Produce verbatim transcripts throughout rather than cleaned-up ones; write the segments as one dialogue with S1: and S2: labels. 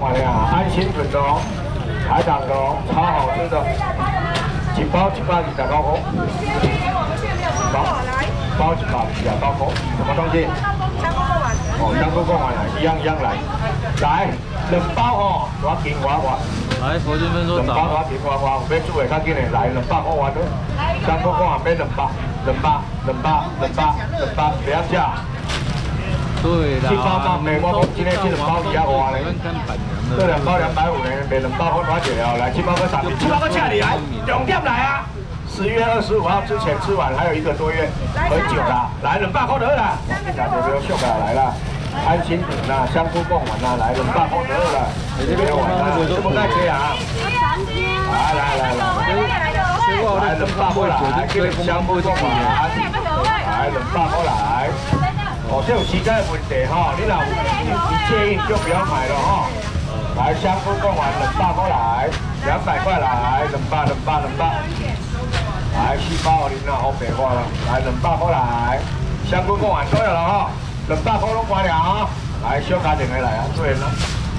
S1: 哇呀，安心粉哦，海胆哦，超好吃的，一包一百二十九块，包包一百二十九块，什么东西？香菇贡丸。哦，香菇贡丸来，一样一样来，来两包哦，我紧我我。
S2: 来，佛君分说早。两
S1: 包我紧我我，有要煮的较紧的，来两百块我都，香菇贡丸买两包，两包两包两包两包，不要价。
S2: 对啦，
S1: 七包包卖，我讲今天这两包比较外嘞，这两包两百五呢，卖两包我多少了？来，七包个三十，七包个价里来，重点来啊！十月二十五号之前吃完，还有一个多月，很久啦。来，两百块得了，现在就不要秀了，来了，安心饼啦，香菇贡丸啦，来两百块得了，这边完啦，这么大切啊！来来来来，来两百块来，这个香菇贡丸，来两百块来。 哦，这有时间的问题哈，你若有你介意就不要买了哈。来，香菇贡丸两百块来，两百块来，两百两百两百。来，四包你那好白话了，来两百块来，香菇贡丸都有了哈，两百块拢关了哈。来，小家庭的来啊，对了。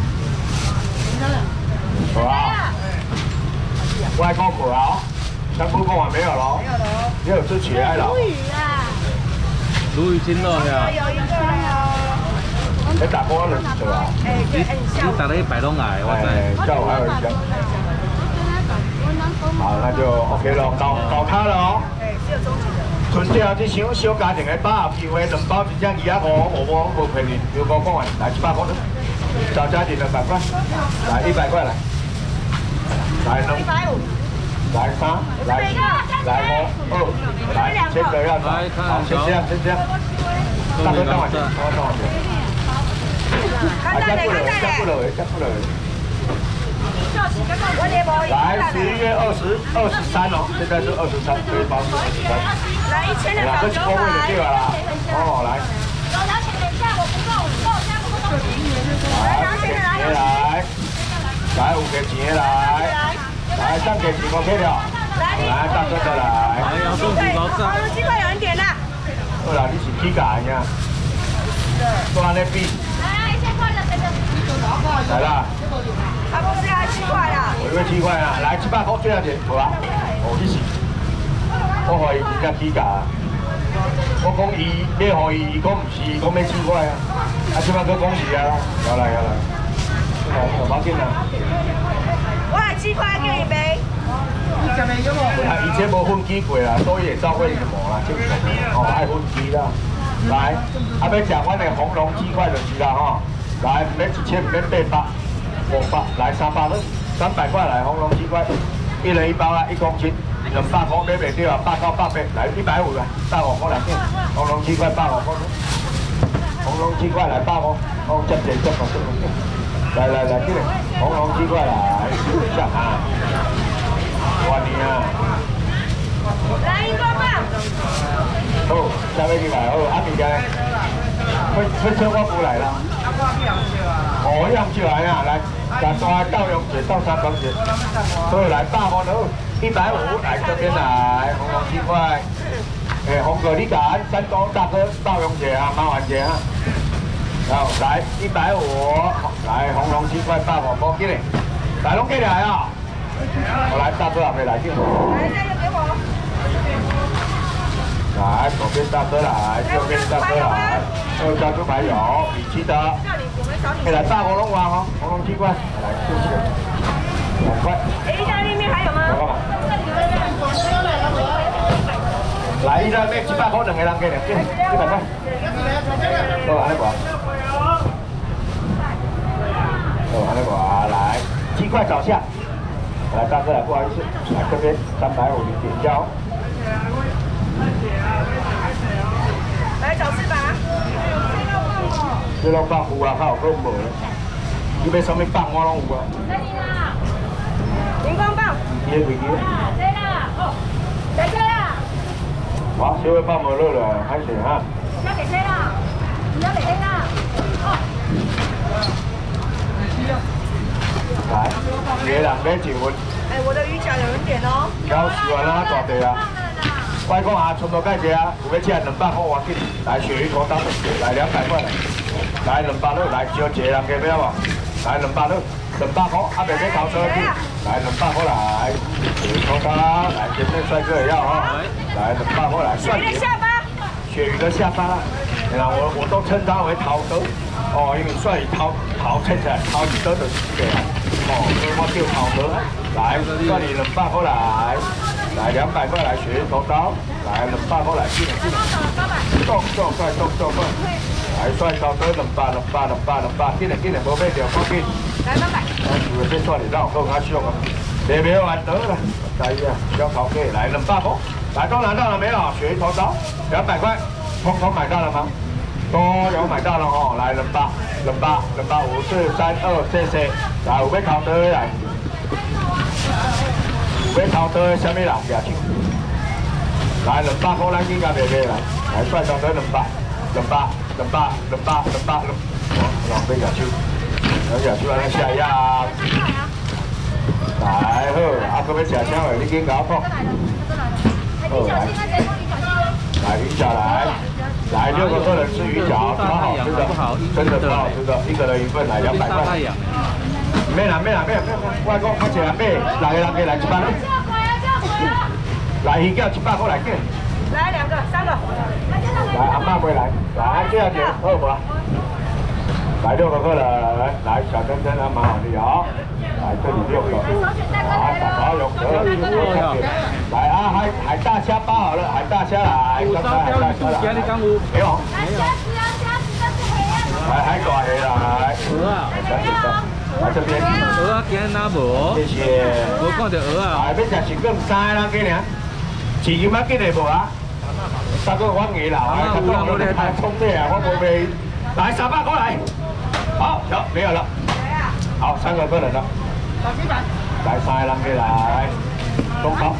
S1: 好啊。外公补啊，香菇贡丸没有了，没有了，没有吃起来了。
S2: 鲈鱼煎肉呀！
S3: 有一个哦。
S1: 你打波了是吧？
S3: 哎，对，哎，
S2: 你打了一百拢来，我知。
S1: 下午还有一箱。好，那就 OK 了，搞搞他了哦。
S3: 哎，只有中级的。
S1: 纯正这想小家庭的把握机会，两包一张二百五，我我无骗你，有五讲完，来一百块，小家庭两百块，来一百块来，来两。一百五。 来三，来四，来五，二，来，这个要找，好，先这样，先这样。大哥当晚见，大哥当晚见。啊，加不了，加不了，加不了。来，十一月二十二十三哦，现在是二十三，这一包是二十三。
S3: 来一千两百九
S1: 百。对了，哦，来。
S3: 老娘钱等一下，我不够，我不够，现在不够东西。来，钱来，
S1: 来，来五个钱来。 来，上给几个 K 了？来，大哥的来。
S2: 来，要送几包上？
S3: 黄鸡块有人点啦。
S1: 对啦，你是几个呀？多安尼比。
S3: 来，一千块的，谁的？
S1: 来啦。
S3: 阿公是要七块啦。
S1: 我以为七块啊，来七百块最少钱，好啊。哦，你是。我怀疑真正几价。我讲伊，你互伊，伊讲唔是，伊讲要七块啊。啊，即摆佫讲是啊，有来有来。来，有包紧啊。
S3: 我来七块给你杯。
S1: 啊，以前无分机过啦，所以会照会什么啦，正常的。哦，爱分机啦。来，啊要食阮的红龙鸡块就是啦吼。来，免一千，免八百，五百，来三百蚊，三百块来红龙鸡块，一人一包啦，一公斤，两百块买袂到啊，八到八百，来一百五啦，百五块来点，红龙鸡块百五块，红龙鸡块来百五，哦，接钱接好接好接。 来来来，这个红龙鸡块来，下啊！哇你啊！
S3: 来荧光棒。
S1: 好，下面进来哦，阿明家，会会车我过来啦。哦，样就来啊，来，咱大到永节到三光节，所以来大包喽，一百五，来这边来，红龙鸡块。哎，红哥你敢，山东大哥到永节啊，麻烦节啊。 好，来一百五，来红龙鸡块八宝包给你，来龙给你来啊！我来大哥还没来进。
S3: 来，这个给我。
S1: 来，左边大哥来，右边大哥来，二加猪排有，米奇的。哎，来大红龙丸哦，红龙鸡块，来谢谢。两块。
S3: 哎，意大利面还有吗？
S1: 来，意大利面一百块两个人给你，这一百块。好，安尼无？ 哦，那个啊，来，鸡块找下，来大哥来，不好意思，来这边三百五你点交。
S3: 来找翅膀。
S1: 你拢放有啊，还有搁无？你要什么棒我拢有啊。
S3: 荧光棒。
S1: 几个几个？
S3: 对啦，哦，在这啦。
S1: 好，小尾棒无落了，开始哈。
S3: 交给谁啦？你要给谁啦？哦。
S1: 来，一个人买一份。
S3: 哎，我的鱼饺有人点哦。
S1: 交十万啦，大地啊！我讲啊，全部介绍啊，有要吃两百块我给你。来鳕鱼头当，来两百块来，来两百六，来招一个人加不要无？ 来两百六，两百块，啊，别别逃车去，来两百块来，抽他，来前面帅哥也要哈，来两百块来，算你。下巴，鳕鱼的下巴，你看我我都称他为涛哥，哦，因为帅鱼涛涛称起来，涛鱼哥就是这个，哦，所以我叫涛哥，来算你两百块来。 来两百块来学头刀，来两百块来进来进来，动作快动作快，来帅高哥两百两百两百两百，进来进来无买着赶紧，来两百，我除了这算你让我够较俗啊，别别玩得了，来呀，小头哥来两百块，来都拿到了没有？学头刀两百块，通通买到了吗？都有买到了哦，来两百两百两百五四三二，谢谢，来有要头刀来。 要头刀的什么人举手？来两百块，咱紧甲卖卖来，来帅头刀两百，两百，两百，两百，两百，两，浪费举手，来举手安尼下呀。来好，啊，搁要吃啥货？你紧甲我讲。好来，来鱼饺来，来六个客人吃鱼饺，超好吃的，真的超好吃的，一个人一份，来两百块。 没啦没啦没啦没啦，我讲我一人买，六个人加来一百。来鱼饺一百块来给。来两个三个。来阿妈过来，来这样子好不？来六个客人，来来小珍珍啊，蛮好的哦。来这里六个。来打包有得了，来啊海海大虾包好了，海大虾来，刚才海大虾来。没有。没有。来海大虾来。鹅啊。来这边，
S2: 鹅啊，今日哪无？
S1: 谢谢。
S2: 无看到鹅啊。
S1: 来，要食是更三个人给你，市金仔今日无啊？三个我硬啦，哎，他讲我咧太冲的啊，我无卖。来三百过来，好，有没有了？好，三个客人了。来三个人给来，中刀。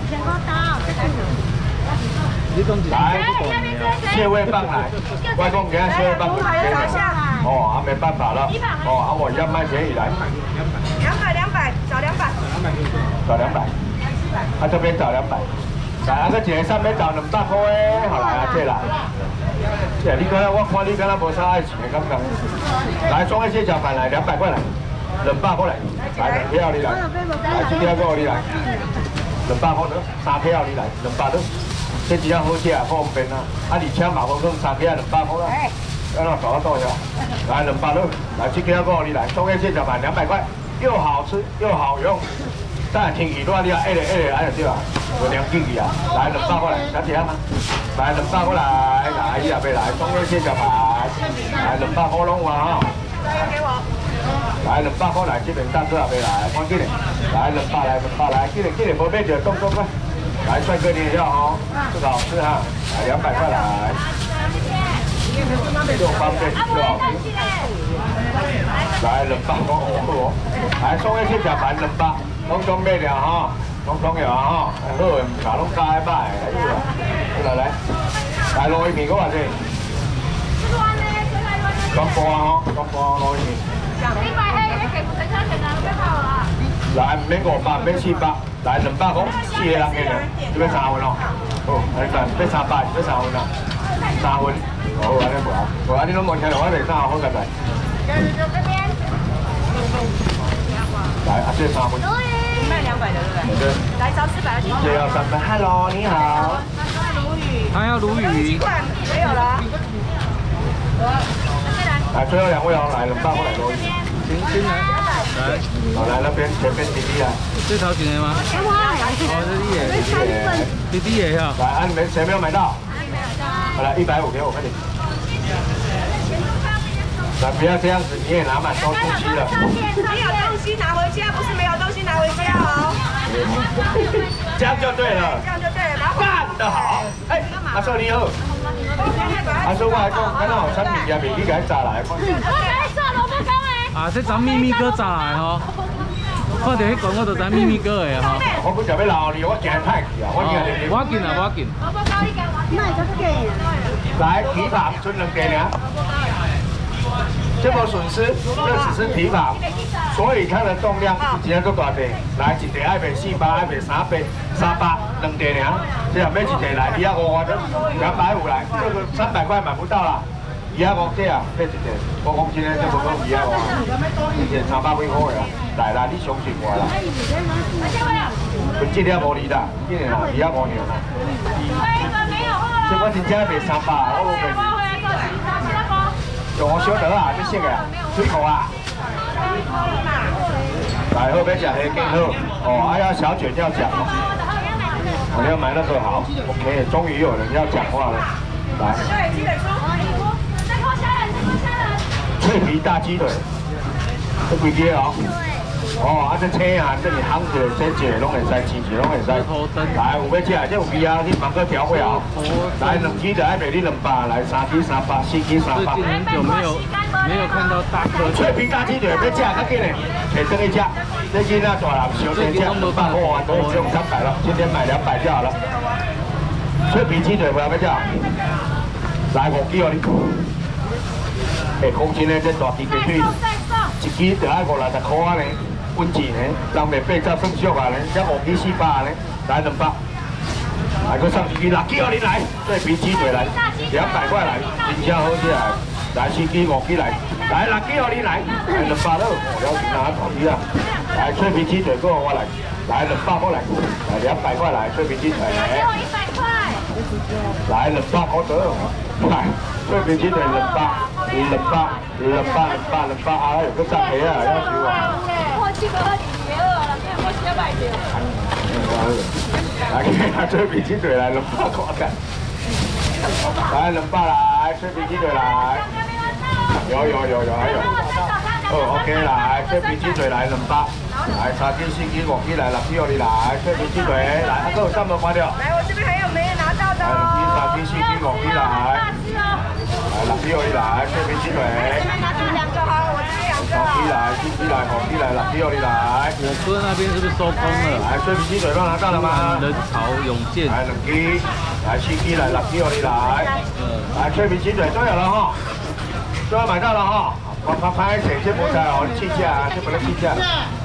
S1: 来，蟹味棒来，外公给他蟹味棒给你。 哦，啊，没办法了。哦，啊，我要卖便宜来。两百，两百，找两百。找两百。啊，这边找两百。来，啊，个一个上面找两百块诶，好来啊，这来。这你刚才我看你刚才无啥爱钱的感觉。来，双个蟹脚饭来两百块来，两百块来，来两票你来，来这票个你来，两百块的，三票你来，两百的。这只要好吃啊，方便啊。啊，而且麻烦讲三票两百块啦。 让他找到多少？来两百六，来这个个你来，中间蟹脚饭两百块，又好吃又好用。再听耳朵你啊，一个一个哎对吧？有两斤鱼啊，来两百过来，小姐吗？来两百过来，来伊也要来，中间蟹脚饭，来两百块拢有啊哈。给我。来两百块来，这边大哥也要来，看这里，来两百来两百来，这里这里无买就动动快。来帅哥你也要哈，这个好吃哈，来两百块来。 又方便又好吃。来两百块哦，来送一些食饭两百，统统买了哈，统统有哈，好唔卡拢加一百，哎呀，来来，来糯米个话先。咁半吼，咁半糯米。你買係一期唔使差錢啊，幾包啊？來唔免五百，免四百，來兩百個，四個人嘅人，要咩三份咯？好，嚟緊，咩三百，咩三份啊？三份。 好，安尼無啊，無啊，你攏問起來，我嚟三好㗎咪？來，啊，這三份。賣兩百的對不對？來找四百的。這要三百。Hello， 你好。鱸魚。還要鱸魚。沒有了。來，最後兩位哦，來兩百過來鱸魚。行，先來。來。好，來那邊前面弟弟啊。這頭前的嗎？哦，這弟弟。弟弟也要。來，啊，你們誰沒有買到？好了，一百五給我，快點。那不要這樣子，你也拿滿都東西了。沒有東西拿回家，不是沒有東西拿回家哦。這樣就對了。這樣就對了，幹得好。哎，阿叔你好。阿叔我係講，看到有產品入面，你給佢炸來。啊，這盞咪咪哥炸來吼。看到迄個我就知咪咪哥的吼。我不想要鬧你，我驚太氣啊！我驚你。我見啊，我見。來蹄膀存兩個呢，這無損失，這只是蹄膀，所以它的重量是真夠大隻。來一塊愛賣四百，愛賣三百，三百兩塊呢，這樣買一塊來，你要五塊的，兩百五來，這個三百塊買不到啦。 二啊五这啊，这一件五公斤的，这不讲二啊五，一件三百几块的啦。来啦，你相信我啦。本质了无离啦，今年啦，二啊五年啦。这我真正卖三百，我无卖。用我小德啊，这色个水口啊。来，后边讲黑更好，哦，还要小卷要讲。我要买那个好 ，OK， 终于有人要讲话了，来。脆皮大鸡腿，这几支哦。哦，啊，这车啊，这里夯着，这一个拢会使，青一拢会使。来，有要吃，这有味啊，你慢个调过后。来，两支就爱卖你两百，来三支三百，四支三百。
S2: 最近很久没有没有看到大颗
S1: 脆皮大鸡腿，要吃较紧嘞，可以等一吃。这斤那大人小天价，二百货完都只用三百了，今天买两百就好了。脆皮鸡腿不要不要？来五支哦你。哎，公斤呢？这大鸡鸡腿，一支就爱五六十块啊呢，稳钱呢，人袂八十算俗啊呢，这五支四百呢，来两百。来个上一支六支哦你来，脆皮鸡腿来，两百块来，真正好吃来。来四支五支来，来六支哦你来，来两百了，我了解哪大支啊？来脆皮鸡腿，过我来，来两百过来，来两百块来脆皮鸡腿。
S3: 给我一百块。
S1: 来两百好得，来脆皮鸡腿两百，两百，两百，两百，两百啊！有个炸皮啊，要求啊。
S3: 我这个别饿了，我先买点。
S1: 来，来脆皮鸡腿来两百块看。来两百来脆皮鸡腿来。有有有有还有。哦 ，OK 来脆皮鸡腿来两百。来，三斤、四斤、五斤来，六支哦你来，脆皮鸡腿来，啊，都有上门关掉。
S3: 来，我这边还有没人拿到的
S1: 来，两斤、三斤、四斤、五斤来。来，六支哦你来，脆皮鸡腿。
S3: 拿这两个好，我这两个。
S1: 五支来，四支来，五支来，六支哦你来。
S2: 我哥那边是不是收工了？
S1: 来，脆皮鸡腿都拿到了吗？
S2: 人潮涌现。
S1: 来，两支，来四支来，六支哦你来。来，脆皮鸡腿都有了哈，都要买到了哈。我拍拍谁先不在哦，气价，先不能气价。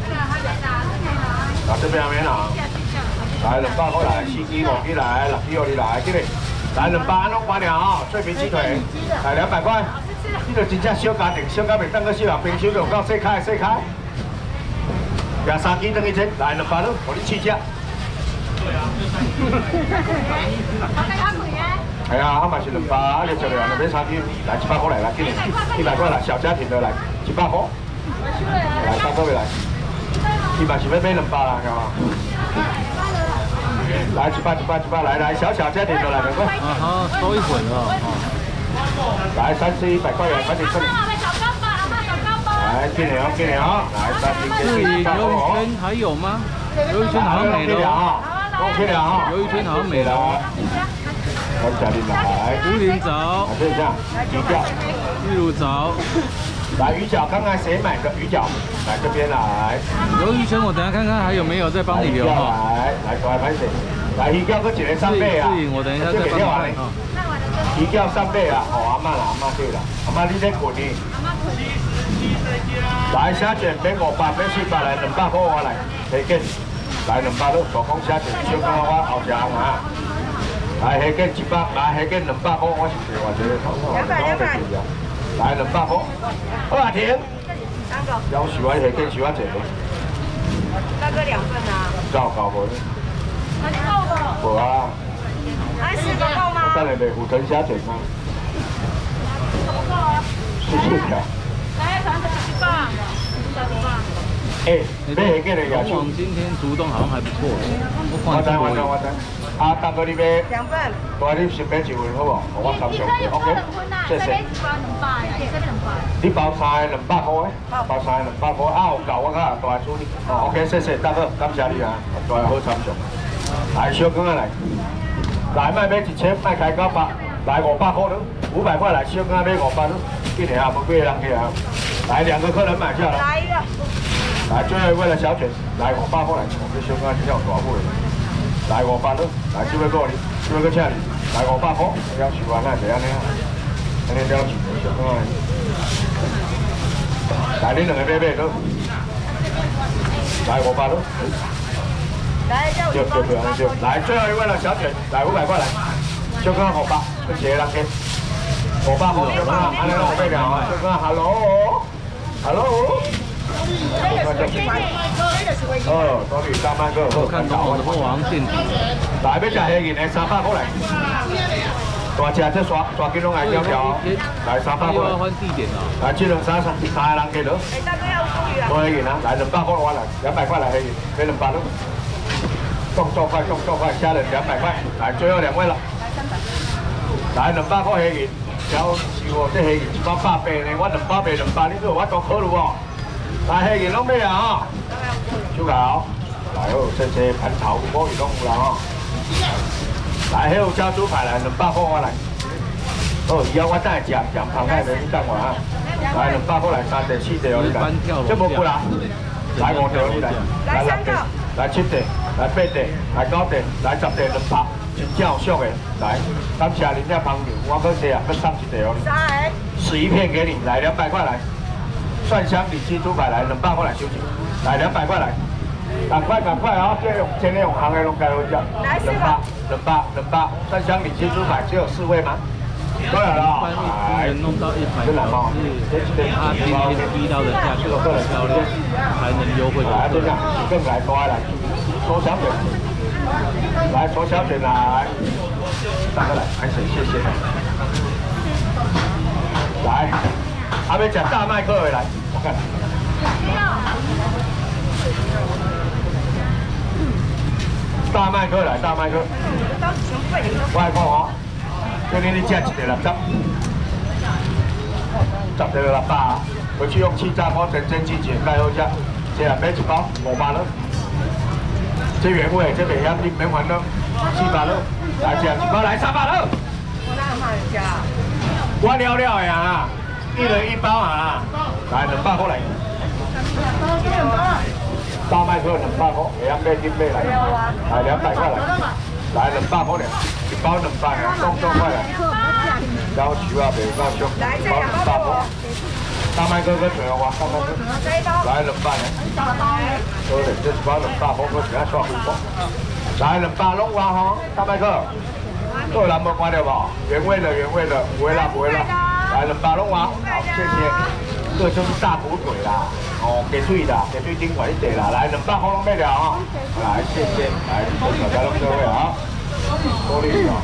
S1: 啊，这边还没拿。来，两百块来，四支五支来，六支哦你来，这里。来两百，安拢关了哈，脆皮鸡腿，来两百块。这个真正小家庭，小家庭当个小人，冰箱就够细开细开。廿三支等于钱，来两百咯，我你气价。系啊，我嘛是两百，你食了两百三支，来一百块来，来今年一百块来，小家庭的来一百块。来，大哥未来，你嘛是要买两百啦，晓嘛？来一百一百一百，来来小小家庭的来两块。
S2: 啊哈，收一混了。
S1: 来三支一百块元，快点快点。来今年哦，今年哦，来三支。
S2: 这里游鱼圈还有吗？游鱼圈好像没了哦。
S1: OK 了哈，
S2: 游鱼圈好像没了哦。
S1: 我家里来，
S2: 鱼鳞藻，
S1: 就这样，鱼饺，
S2: 玉乳藻，
S1: 来鱼饺，看看谁买的鱼饺，来这边来。
S2: 游鱼圈我等下看看还有没有再帮你留哈。
S1: 来，来过来拍谁？来鱼饺，搁一个三倍啊。
S2: 志颖，我等一下再帮你看哈。
S1: 鱼饺三倍啊，哦阿妈啦，阿妈对啦，阿妈你在困呢？来虾卷免五百，免四百来，两百块我来，提紧，来两百咯，手工虾卷，小刚我后食啊。来，黑根一百，来黑根两百块，我是我觉得头头都袂贵啊。来两百块，好啊，停。三个。要喜欢黑根喜欢这个。
S3: 大哥两份啊。
S1: 够够无？
S3: 还是够的。
S1: 无啊。
S3: 还四个够吗？
S1: 等下卖虎藤虾卷吗？
S3: 不够啊。
S1: 四四条。
S3: 来，传十七磅，十七磅。
S1: 哎，买黑根的要求。
S2: 龙王今天主动好像还不错。
S1: 我知我知我知。啊，大哥你买
S3: 两份，
S1: 大你先买一份好无？我三上，OK，谢谢。你包三个两百块诶，包三个两百块，啊有够我甲大处理。哦 ，OK， 谢谢大哥，感谢你啊，大好参详。来小刚啊来，来卖买一千，卖开九百，来五百块咯，五百块来小刚买五百咯，一年啊不贵人去啊。来两个客人买下来。
S3: 来一个。
S1: 来最后一位的小卷，来五百块来，我们小刚要大户的。来五百咯，来这位过嚟，这位过请你，来五百块，要喜欢那就安尼啊，安尼了解，小可爱。来你两个买买咯，来五百咯，
S3: 来叫
S1: 就就就安尼就，来最后一位了小卷，来五百块来，小可爱五百，跟一个人给， 五百块就啊，安尼拢买了啊，就讲 hello，hello。哦，多利三万个，
S2: 我看中国的魔王电梯。
S1: 来，要食黑银的三百块来。大只这刷刷几拢来条条，来三百块。
S2: 要换地点啊！
S1: 来，这两三三三个人给了。
S3: 哎，大哥要注意啊！
S1: 无黑银啊，来两百块我来，两百块来黑银，给两百了。动作快，动作快，加了两百块，来最后两位了。来两百块黑银，交是我这黑银一百八百呢，我两百卖两百，你说我多考虑哦。来黑银拢买啊！手搞，来好，这些盘头锅鱼拢有啦吼。来，迄有加猪排来，两百块我来。哦，以后我等下食咸汤菜的，你等我啊。来，两百块来，三地四地哦，你来。这无贵啦。来五地你来，来六地，来七地，来八地，来九地，来十地两百，真正有俗的。来，感谢恁遐朋友，我搁这啊，搁送一地哦。十一片给你，来两百块来。蒜香里脊猪排来，两百块来收钱。来两百块来。赶快赶快啊！这用今天用行的拢该好食。两百两百两百，蒜香里脊猪排只有四位吗？都有了。
S2: 来，弄到一百条是他今天低到的价格漂亮，才能优惠。
S1: 来，这样更来多来，抽小卷，来抽小卷来，大哥来，开始谢谢。来，还没讲大麦克的来，我看。大麦克来，大麦克。我来讲哦，叫你你吃一个六十，十个六百，回去用气炸锅整蒸鸡卷盖好食。这样买一包五百了，这原味这袂险，你免烦恼，四百了，来这样一包来三百了。
S3: 我哪有怕人家？
S1: 我了了的啊，一人一包啊，来两百块来。大麦克两百块，会晓买金买来，来两百块来，来两百块了，一包两百啊，送送快来。要求啊，袂够俗，一包两百块。大麦克搁找我，大麦克，来两百呢。好嘞，这一包两百块，我是爱刷几包。来两百拢我吼，大麦克，做人无看到无？原味的原味的，不会辣不会辣。来两百拢我，好谢谢。这个就是大补腿啦，哦，给水的，给水顶管一点啦，来两百块拢买了啊，来谢谢，来大家拢各位啊，多利哦，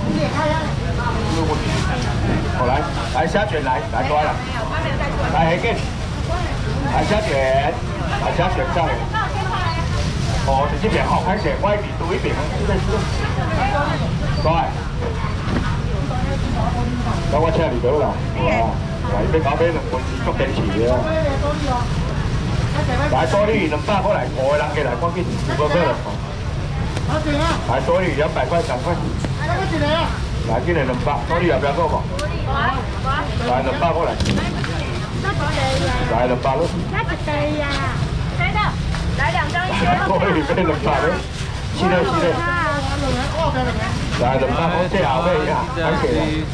S1: 好来，来虾卷来，来过来，来黑根，来虾卷，来虾卷上来，哦，就这边好开始，外边多一点，是的是的，过来，等我车里头啦，哇。来，要搞买两份足坚持的啊！来多利两百块来，五个人过来，赶紧五个过来。来多利两百块，赶快。来，今年两百，多利要不要够不？来两百过来。来两百咯。
S3: 谁的？来两张一千。
S1: 多利买两百咯，是的，是的。来两百块，这后尾啊，感谢。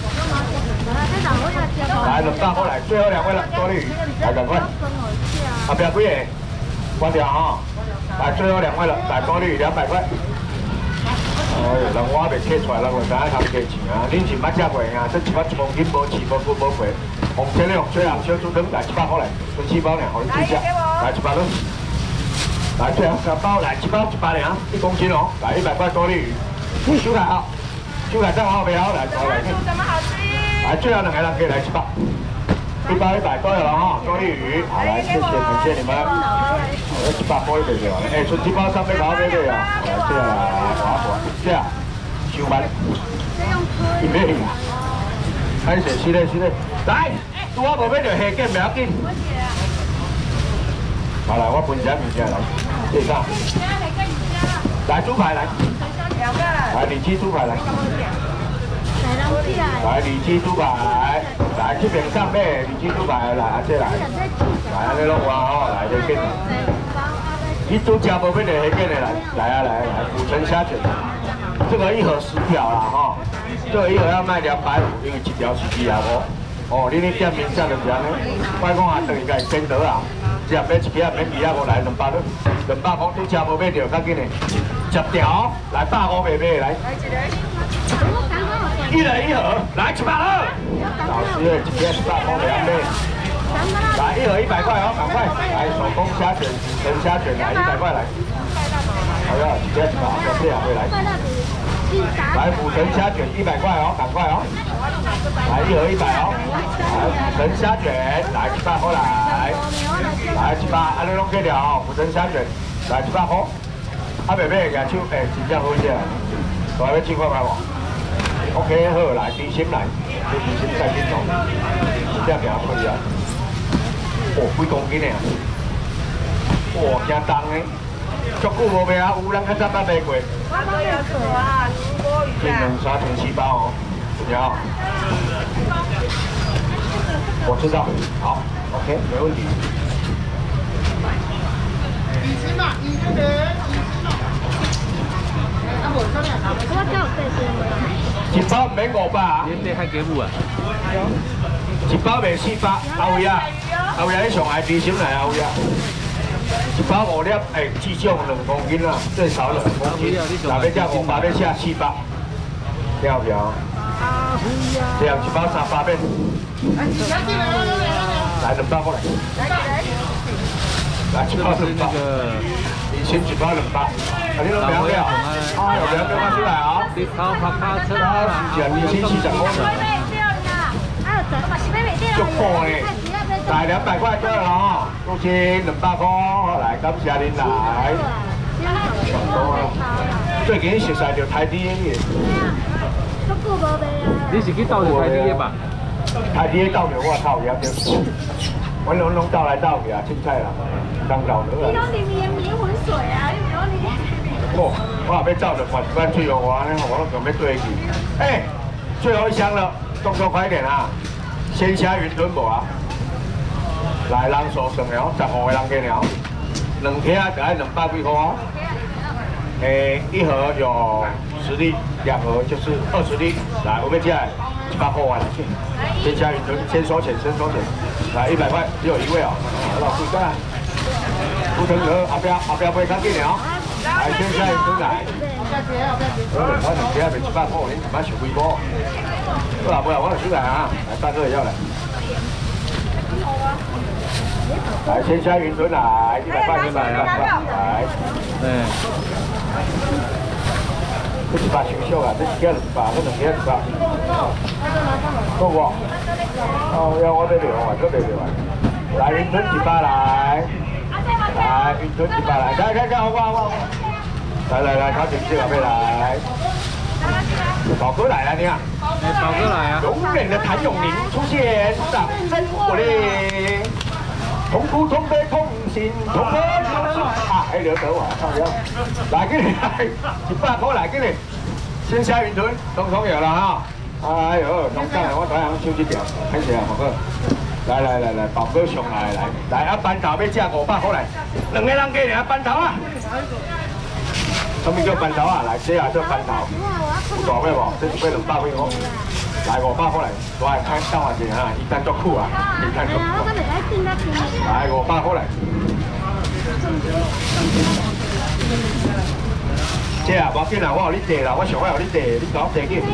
S1: 来两百块来，最后两位了，多利鱼，来赶快，啊不要贵耶，关掉哈，来最后两位了，来多利鱼两百块。哎呦，人我袂切出来，人我知影通价钱啊，恁是捌食过啊？这一包一公斤无饲无骨无肥，红天的红水红小猪灯来一百块来，分七包俩，互你试食，来一百咯。来最后三包来，一包一百俩，一公斤哦，来一百块多利鱼，修改好，修改账号没好，来过来。
S3: 怎么好吃？
S1: 来，最后两个人可以来一包，一包一百都有了哈，多利鱼，好来，谢谢，感谢你们，我一百包一百就完了，哎，剩几包三百包对不对啊？来，这样来，划划，这样，收完，一百零，开始，是的，是的，来，拄我无买着虾卷，不要紧，好来，我分一下物件来，这啥？来猪排来，来里脊猪排来。来，里脊猪排，来这边上面里脊猪排来，这来，来安尼弄我吼，来这边，你都吃无要来黑边的来，来啊来来，古城虾卷，这个一盒十条啦哈，这个一盒要卖两百五，因为一条是二啊五。哦，你你店面上就是安尼，我讲啊，等于家先得啊，只买一支啊，免二啊五来两百了，两百五都吃无买着，较紧的，十条来百五卖买来。 一人一盒，来七百二。老师的一片大风两倍。来一盒一百块哦，赶快来手工虾卷、神虾卷来一百块来。好呀，几片啊？两片啊，会来。来府神虾卷一百块哦，赶快哦。来一盒一百哦。来神虾卷，来七百块来。来七百，安尼拢计了哦，府神虾卷，来七百块。啊，妹妹牙手诶，真正好些，大要七块块无 ？OK， 好，来低心来，这低心再紧哦，这边可以啊。哦，几公斤的啊？哇，真重的，足久无卖啊，有人较早捌卖过。我都有做啊，锅鱼啊。这两三千七包哦，你好。我知道，好 ，OK， 没问题。以前嘛，以前的，以前嘛。我叫这些。一包唔免五百啊。
S2: 你这还给我啊？
S1: 一包卖四百，阿伟啊，阿伟啊，你上爱低心来阿伟啊。一包五粒，诶，至少两公斤啦，最少两公斤。哪要只五百，要下七百，要不要？这样一包三百变。来两包过来。来，一包两包。以前一包两包，啊，你都两了，啊，有两个出来啊。
S2: 你靠拍卡车啦，
S1: 是啊，二千四十公斤。足够嘞，来两百块对了哈，陆青两百块，来感谢您来。最近熟悉着台底的。
S2: 你是去倒着台底的吧？
S1: 台底的倒着我靠，也就，我拢拢倒来倒去啊，凊彩啦，当倒落啊。你拢是面面浑水啊，你讲你。哦，我也要照着看，一般最后我呢，我都准备对去。哎，最后一箱了，动作快一点啊！鲜虾云吞无啊？来人数算了，十五个人计了，两盒啊，就要两百几块啊。诶，一盒有十粒，两盒就是二十粒。来，我们接下来一百块完，鲜虾云吞先收钱，先收钱。来，一百块，只有一位哦。老师过来，不成盒，后边后边不会看见了。来，鲜虾云吞来。我两块两盒卖一百块，你一百收几块？不啦不啦，我出来啊！来，大哥也要来。来，鲜虾云吞来，一百块一百块来。
S2: 嗯。
S1: 这一百太少啊，这一件两百，这两件一百。够不？哦，要我这边我这边来。来，云吞一百来。来，云吞一百来，来来来，好不好？好。来来来，靠近这个边来。宝哥来了，你看。
S2: 哎，宝哥来啊！
S1: 永远的谭咏麟出现，掌声鼓励。同哭同悲同心同悲同心啊！哎，刘德华，靠腰。来，给你来一百块来，给你。鲜虾云吞，统统有了哈。哎呦，弄上来我台行手机掉，看谁啊，宝哥。来来来来，宝哥上来来，来啊！班头要吃五百块来，两个人给你啊，班头啊。什么叫班头啊？来，这啊叫班头。有大尾无？这是买两百块哦。来五百块来，我来看等下先啊，伊等足久啊，伊等足久。来五百块来。这啊，无要紧啦，我有你地啦，我上海有你地，你搞地去。